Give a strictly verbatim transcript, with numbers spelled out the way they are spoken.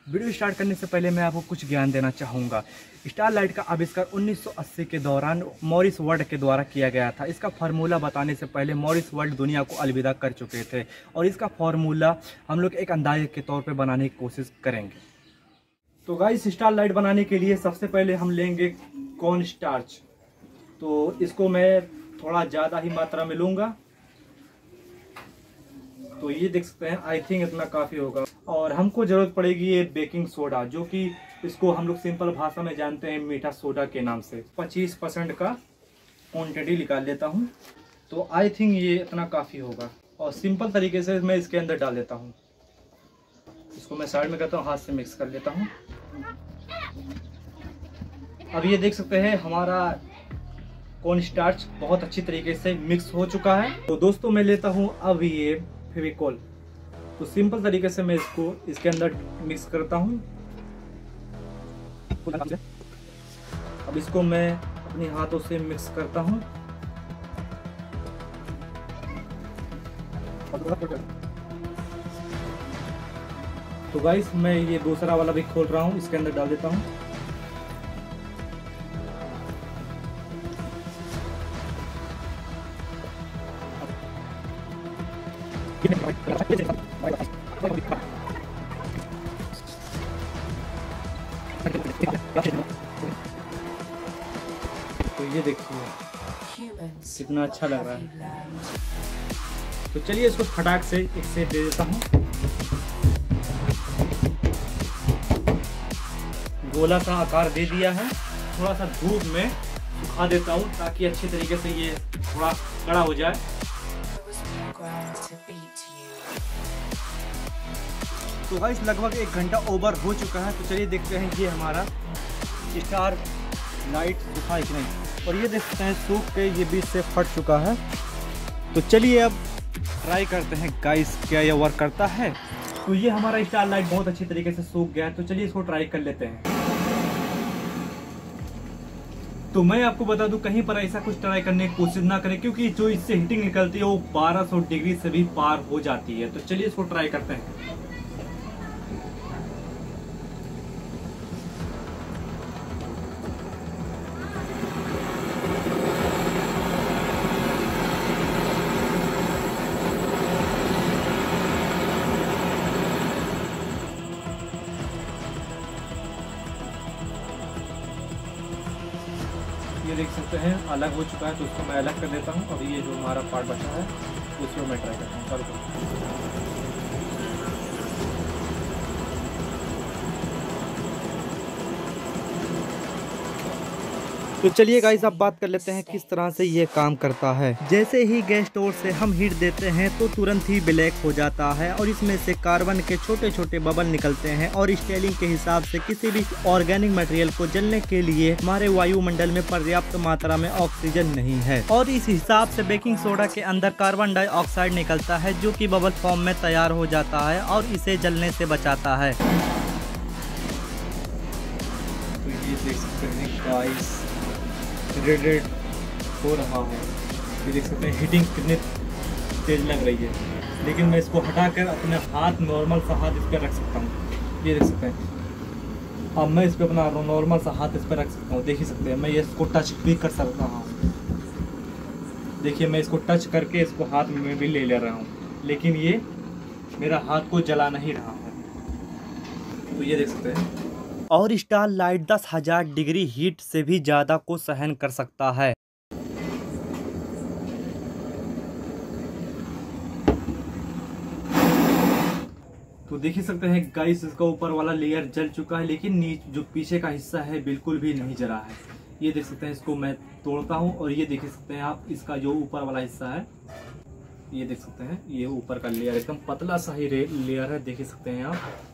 Video start करने से पहले मैं आपको कुछ ज्ञान देना चाहूँगा। स्टारलाइट का आविष्कार उन्नीस सौ अस्सी के दौरान मॉरिस वर्ल्ड के द्वारा किया गया था। इसका फार्मूला बताने से पहले मॉरिस वर्ल्ड दुनिया को अलविदा कर चुके थे और इसका फार्मूला हम लोग एक अंदाजे के तौर पे बनाने की कोशिश करेंगे। तो गाइस, स्टारलाइट बनाने के लिए सबसे पहले हम लेंगे कॉर्न स्टार्च। तो इसको मैं थोड़ा ज़्यादा ही मात्रा में लूँगा। तो ये देख सकते हैं, आई थिंक इतना काफ़ी होगा। और हमको ज़रूरत पड़ेगी ये बेकिंग सोडा, जो कि इसको हम लोग सिंपल भाषा में जानते हैं मीठा सोडा के नाम से। पच्चीस परसेंट का क्वांटिटी निकाल लेता हूँ। तो आई थिंक ये इतना काफ़ी होगा और सिंपल तरीके से मैं इसके अंदर डाल देता हूँ। इसको मैं साइड में करता हूँ, हाथ से मिक्स कर लेता हूँ। अब ये देख सकते हैं हमारा कॉर्न स्टार्च बहुत अच्छी तरीके से मिक्स हो चुका है। तो दोस्तों, मैं लेता हूँ अब ये फेविकोल। तो सिंपल तरीके से मैं इसको इसके अंदर मिक्स करता हूँ। अब इसको मैं अपने हाथों से मिक्स करता हूँ। तो गाइस, मैं ये दूसरा वाला भी खोल रहा हूँ, इसके अंदर डाल देता हूँ। तो ये देखिए कितना अच्छा लग रहा है। तो चलिए इसको फटाक से एक से दे देता हूँ। गोला सा आकार दे दिया है। थोड़ा सा धूप में सुखा देता हूँ ताकि अच्छी तरीके से ये थोड़ा कड़ा हो जाए। तो गाइस, लगभग एक घंटा ओवर हो चुका है। तो चलिए देखते हैं ये हमारा स्टार लाइट दिखा कि नहीं। और ये देख सकते हैं सूख के ये बीच से फट चुका है। तो चलिए अब ट्राई करते हैं गाइस, क्या ये वर्क करता है। तो ये हमारा स्टार लाइट बहुत अच्छी तरीके से सूख गया है। तो चलिए इसको ट्राई कर लेते हैं। तो मैं आपको बता दूं, कहीं पर ऐसा कुछ ट्राई करने की कोशिश ना करें, क्योंकि जो इससे हीटिंग निकलती है वो बारह सौ डिग्री से भी पार हो जाती है। तो चलिए इसको ट्राई करते हैं। ये देख सकते हैं अलग हो चुका है। तो उसको मैं अलग कर देता हूँ। अब ये जो हमारा पार्ट बचा है उसको मैं ट्राई करता हूँ। चालू करता हूँ। तो चलिए गाइस, अब बात कर लेते हैं किस तरह से ये काम करता है। जैसे ही गैस स्टोव से हम हीट देते हैं तो तुरंत ही ब्लैक हो जाता है और इसमें से कार्बन के छोटे छोटे बबल निकलते हैं। और स्टेलिंग के हिसाब से किसी भी ऑर्गेनिक मटेरियल को जलने के लिए हमारे वायुमंडल में पर्याप्त मात्रा में ऑक्सीजन नहीं है। और इस हिसाब से बेकिंग सोडा के अंदर कार्बन डाइऑक्साइड निकलता है, जो कि बबल फॉर्म में तैयार हो जाता है और इसे जलने से बचाता है। तो ये देख सकते हैं गाइस, रेड रेड हो रहा है। ये देख सकते हैं हीटिंग कितनी तेज लग रही है। लेकिन मैं इसको हटाकर अपने हाथ, नॉर्मल सा हाथ इस पर रख सकता हूँ। ये देख सकते हैं। अब मैं इस पर अपना नॉर्मल सा हाथ इस पर रख सकता हूँ। देख ही सकते हैं, मैं ये इसको टच भी कर सकता हूँ। देखिए, मैं इसको टच करके इसको हाथ में भी ले ले रहा हूँ, लेकिन ये मेरा हाथ को जला नहीं रहा है। तो ये देख सकते हैं। और स्टार लाइट दस हजार डिग्री हीट से भी ज़्यादा को सहन कर सकता है। तो देख ही सकते हैं गाइस, इसका ऊपर वाला लेयर जल चुका है, लेकिन नीचे जो पीछे का हिस्सा है बिल्कुल भी नहीं जला है। ये देख सकते हैं। इसको मैं तोड़ता हूँ और ये देख सकते हैं आप, इसका जो ऊपर वाला हिस्सा है, ये देख सकते हैं, ये ऊपर का लेयर एकदम पतला सा ही लेयर है। देख सकते हैं आप।